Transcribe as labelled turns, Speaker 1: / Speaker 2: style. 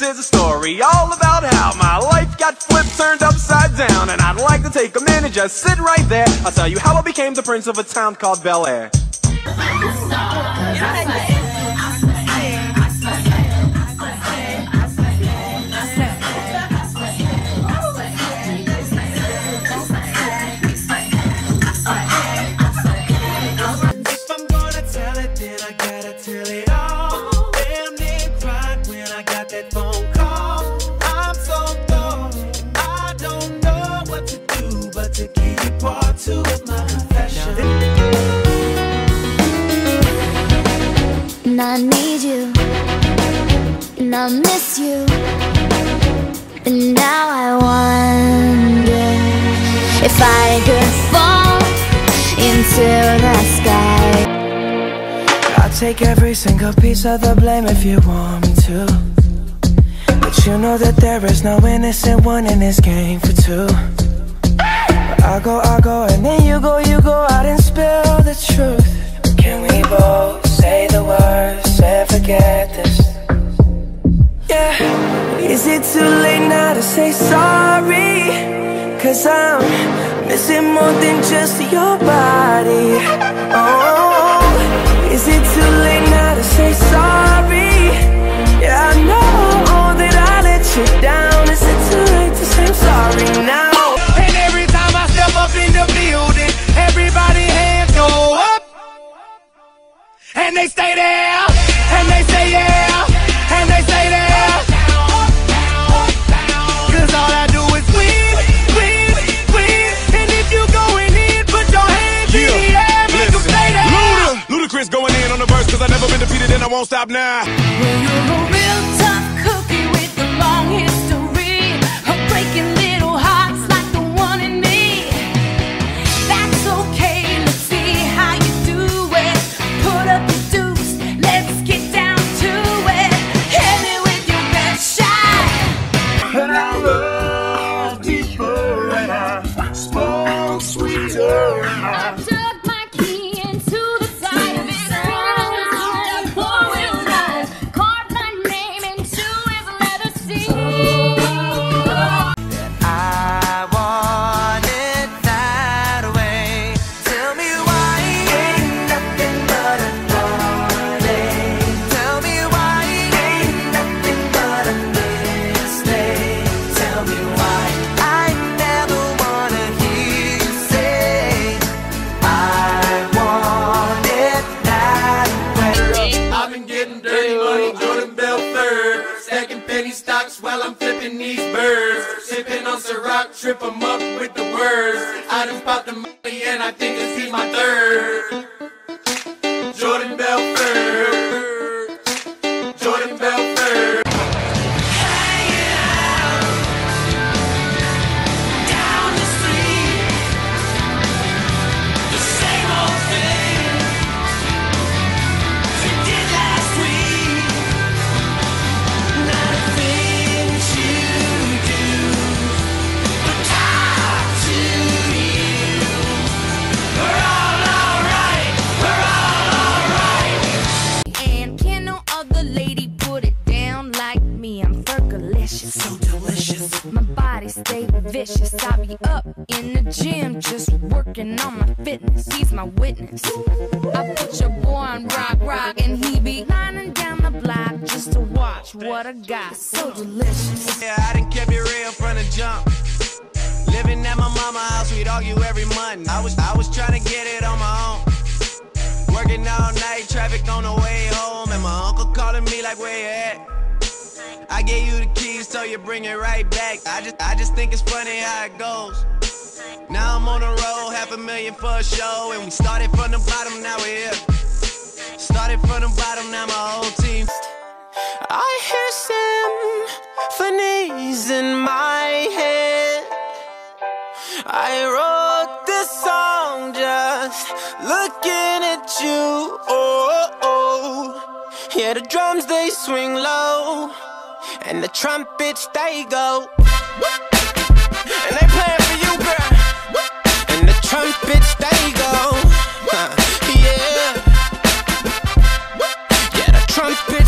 Speaker 1: is a story all about how my life got flipped, turned upside down. And I'd like to take a minute, just sit right there. I'll tell you how I became the prince of a town called Bel Air.
Speaker 2: And I need you, and I miss you, and now I wonder if I could fall into the sky.
Speaker 3: I'll take every single piece of the blame if you want me to, but you know that there is no innocent one in this game for two. But I'll go, and then you go out and spill the truth. Can we both say the words and forget this? Yeah. Is it too late now to say sorry? 'Cause I'm missing more than just your body. Oh, is it too late now to say sorry? Yeah, I know that I let you down. Is it too late to say I'm sorry now?
Speaker 4: And every time I step up in the building, everybody hands go up. And they stay there, and they say yeah, and they say there. 'Cause all I do is win, win, win. And if you going in, put your hands in the air, make them stay there.
Speaker 5: Ludacris going in on the verse, 'cause I've never been defeated and I won't stop now.
Speaker 6: Well, you're a real tough cookie with a long history of breaking little hearts like the one in me. That's okay, let's see how you do it. Put up the deuce, let's get down to it. Hit me with your best shot.
Speaker 4: And I love deeper, and I spoke sweeter, and I
Speaker 2: Took my key into the side of his heart, four-wheel drive, carved my name into his leather seat.
Speaker 3: I want it that way. Tell me why ain't nothing but a heartache. Tell me why ain't nothing but a mistake. Tell me why I never wanna hear you say I want it that way.
Speaker 4: I've been getting dirty money, Jordan Bell third. Stacking penny stocks while I'm flipping these birds. Sipping on Ciroc, trip 'em up with the words. I done popped the money and I think this is my third. Jordan Bell third. Jordan Bell third. Hanging out down the street. The same old thing we did last week. Not a thing to do but talk to you. We're all alright. We're all alright.
Speaker 6: And can no other lady put it down like me? I'm fergalicious, so delicious. My body stay vicious. I be up in the gym just working on my fitness. He's my witness. I put your boy on rock, and he be lining down the block just to watch what I got. So delicious.
Speaker 5: Yeah, I done kept it real from the jump. Living at my mama's house, we'd argue every month. I was trying to get it on my own. Working all night, traffic on the way home, and my uncle calling me like, where you at? I gave you the keys, so you bring it right back. I just think it's funny how it goes. Now I'm on the road, $500,000 for a show, and we started from the bottom, now we're here. Started from the bottom, now my whole team.
Speaker 3: I hear symphonies in my head. I wrote this song just looking at you. Oh, oh. Yeah, the drums they swing low, and the trumpets they go, and they playing for you, girl. And the trumpets they go, yeah. Yeah, the trumpets.